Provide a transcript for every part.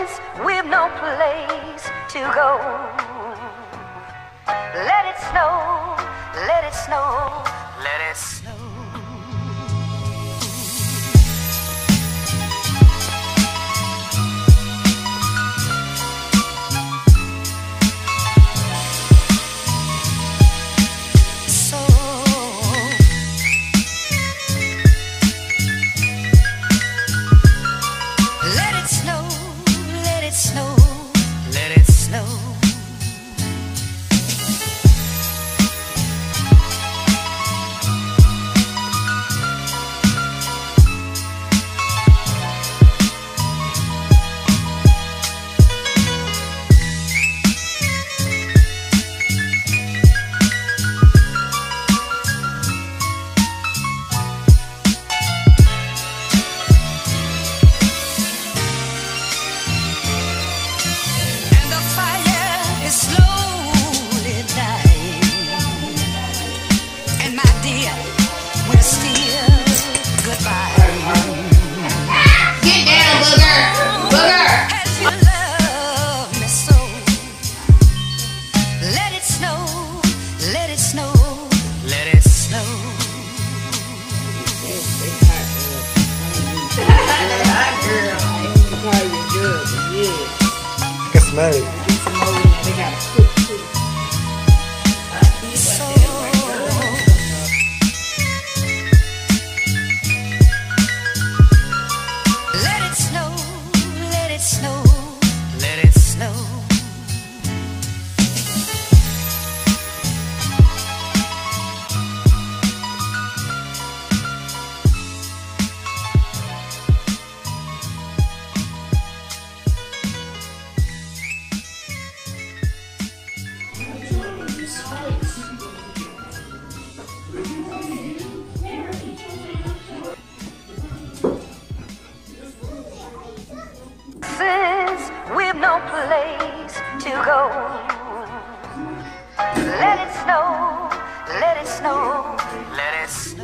we've no place to go. Let it snow, let it snow, let it snow. We've no place to go. Let it snow, let it snow, let it snow.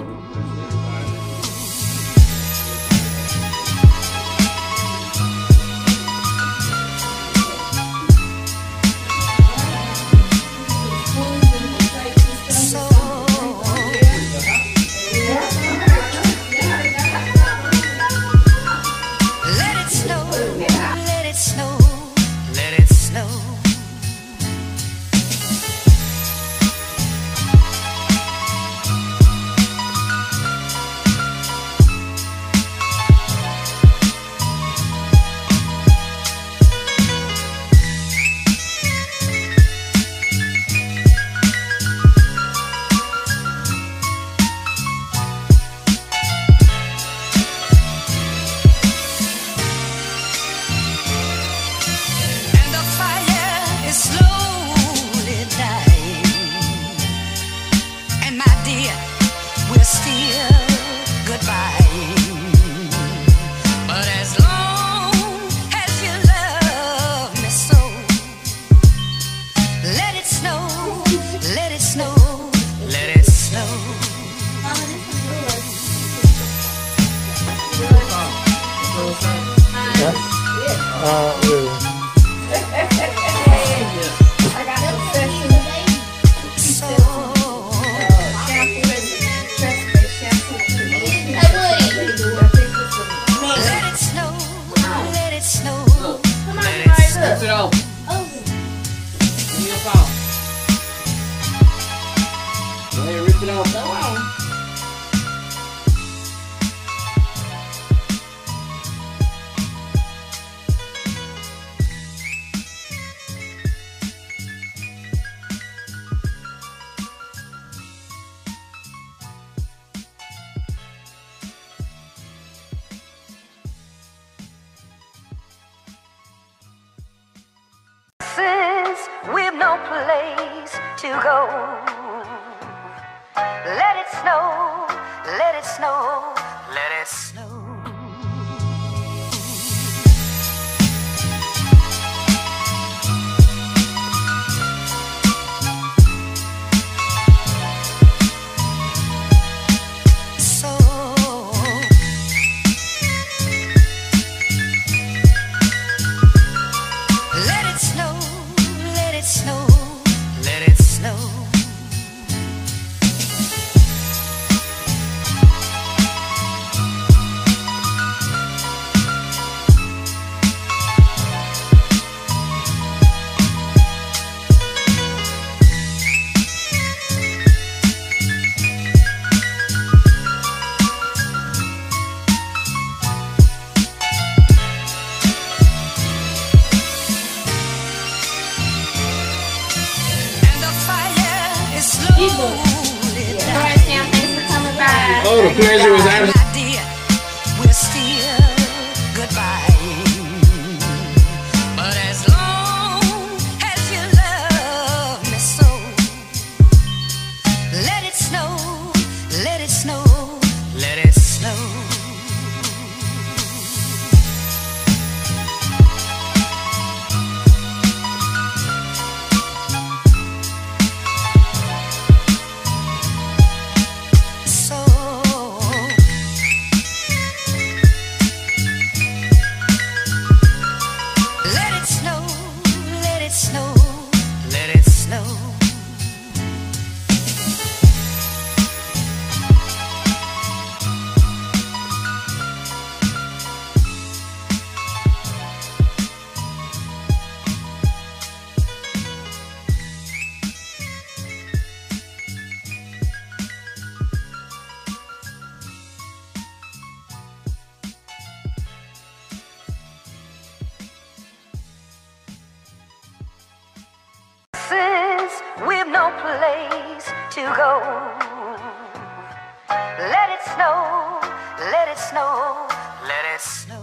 We've no place to go. Let it snow, let it snow, let it snow. know the pleasure was absolute. We're still goodbye. But as long as you love me so, let it snow, let it snow, let it snow. We've no place to go. Let it snow, let it snow, let it snow.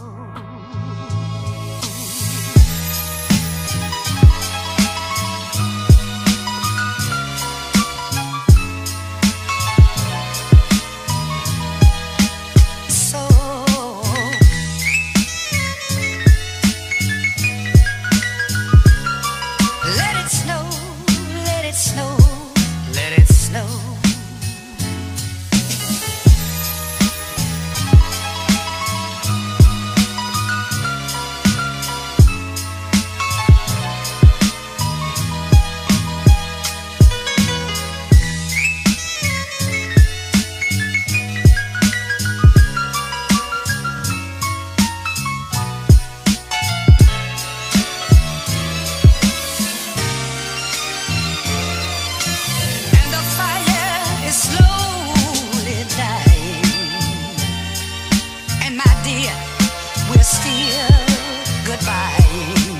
We're still goodbye.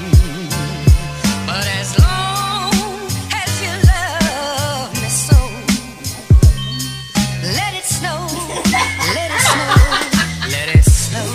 But as long as you love me so, let it snow, let it snow, let it snow.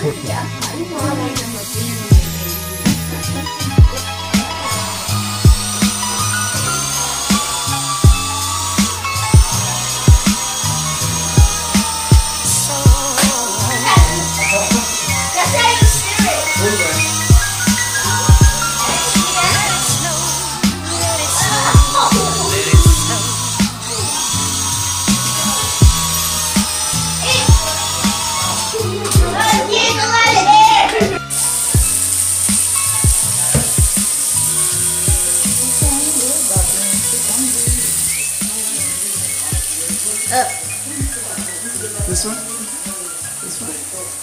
This one? This one?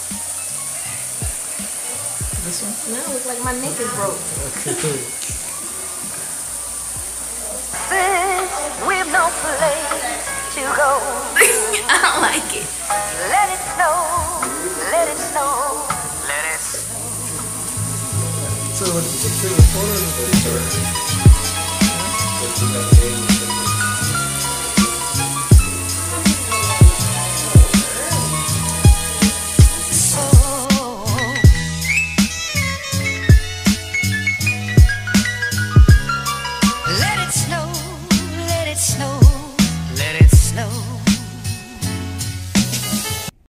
This one? Now it looks like my neck is broke. We've no place to go. I don't like it. Let it snow, let it snow, let it snow. So, what's the photo of the picture?